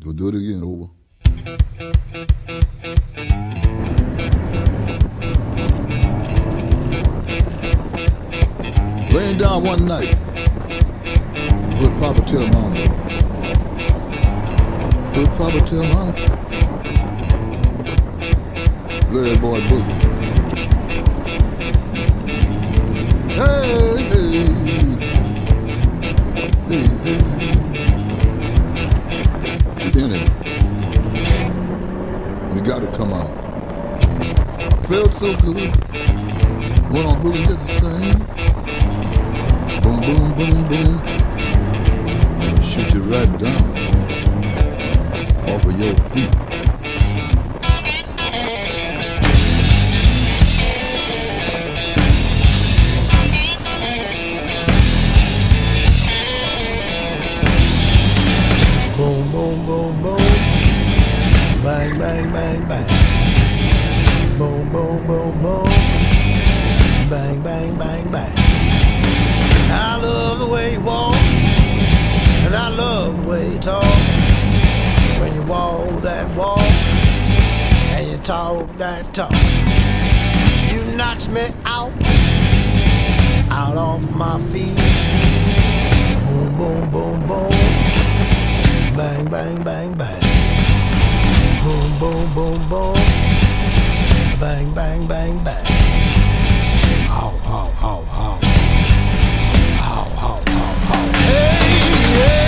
Go do it again, over. Laying down one night, heard Papa tell Mama. Heard Papa tell Mama. Larry boy boogie. Hey, hey, hey, hey. The enemy. And it got to come out. I felt so good. Went on boogie just the same. Boom, boom, boom, boom. And shoot you right down off of your feet. Boom, boom, boom, boom. Bang, bang, bang, bang. Boom, boom, boom, boom. Bang, bang, bang, bang. I love the way you walk, and I love the way you talk. When you walk that walk, and you talk that talk, you knocks me out off my feet. Boom, boom, boom, boom. Bang, bang, bang, bang. Boom, boom, boom, boom. Bang, bang, bang, bang. How, how, how, how. How, how, how, how. Hey, hey.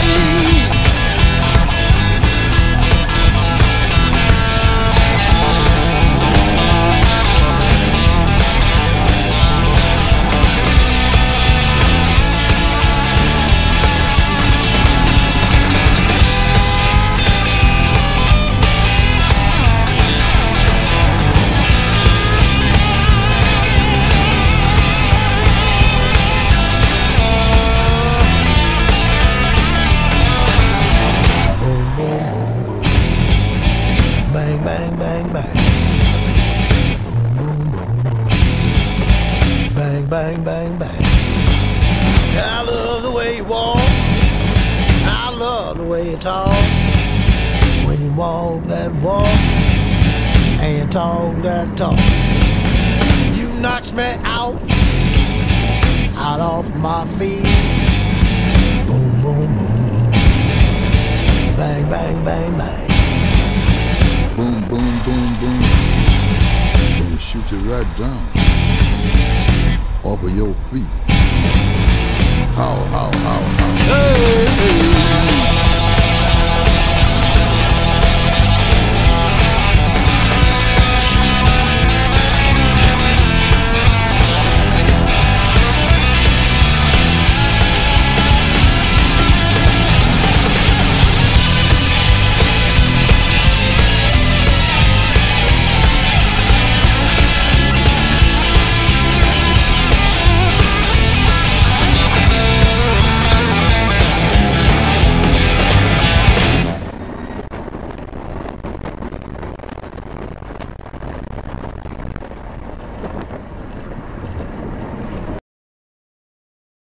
Bang, bang, bang, bang. Boom, boom, boom, boom. Bang, bang, bang, bang. I love the way you walk. I love the way you talk. When you walk that walk, and you talk that talk, you knocks me out off my feet. Boom, boom, boom, boom. Bang, bang, bang, bang. Boom, boom, boom, boom. Gonna shoot you right down off of your feet. How, how, how, how. Hey, hey.